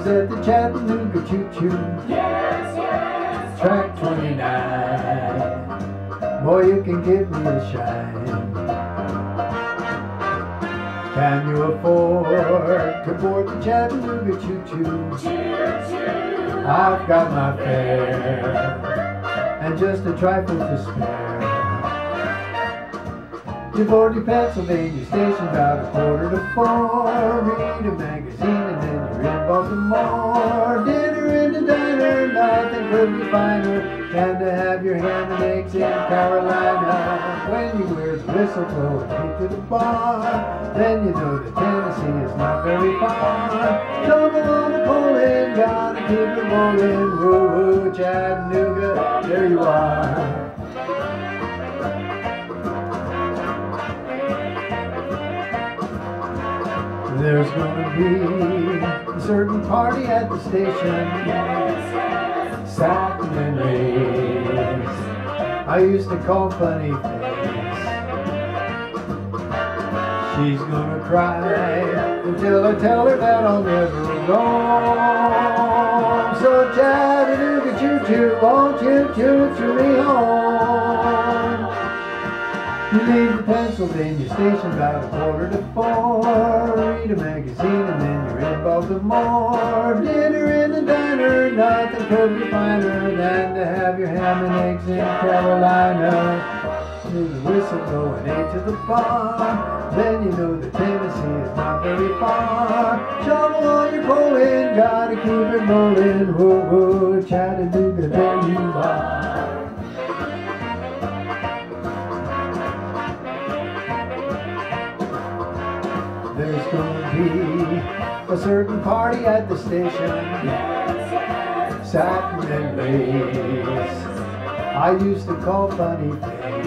was at the Chattanoga Choo Choo. Yes, yes. Track 29. Boy, you can give me a shine. Can you afford to board the Chattanoga Choo Choo? Choo choo. I've got my fare and just a trifle to spare. You board your Pennsylvania station about 3:45. Read a magazine and then you're in Baltimore. Dinner in the diner, nothing could be finer than to have your ham and eggs in Carolina. When you wear the whistle blowing heat to the bar, then you know that Tennessee is not very far. Double on the pull-in, gotta keep it rolling. Woo-woo, Chattanooga, there you are. There's gonna be a certain party at the station, satin and lace. I used to call funny face. She's gonna cry until I tell her that I'll never roam. So Chattanoga Choo Choo, won't you choo-choo me home? You leave the Pennsylvania station about 3:45. Read a magazine and then you're in Baltimore. Dinner in the diner, nothing could be finer than to have your ham and eggs in Carolina. Hear the whistle blowing eight to the bar, then you know that Tennessee is not very far. Shovel on your pull-in, gotta keep it rolling. Woo-woo, Chattanooga, there you are. There's gonna be a certain party at the station, satin and lace. I used to call funny face.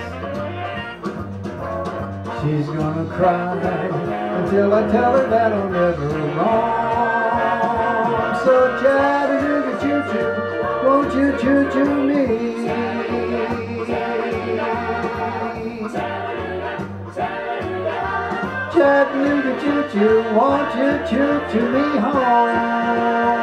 She's gonna cry until I tell her that I'll never roam. So Chattanoga Choo Choo, won't you choo-choo me? Chattanoga Choo Choo, won't you choo-choo me home?